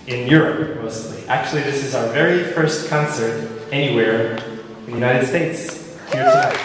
in Europe, mostly. Actually, this is our very first concert anywhere in the United States, here tonight.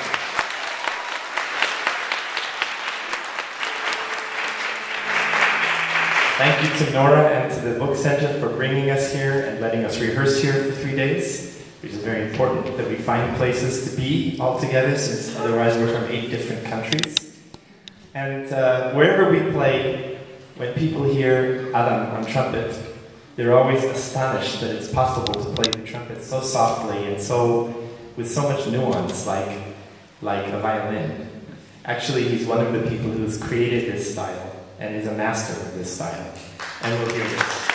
Thank you to Nora and to the Book Center for bringing us here and letting us rehearse here for 3 days, which is very important that we find places to be all together, since otherwise we're from 8 different countries. And wherever we play, when people hear Adam on trumpet, they're always astonished that it's possible to play the trumpet so softly and with so much nuance, like a violin. Actually, he's one of the people who's created this style and is a master of this style. And we'll hear this.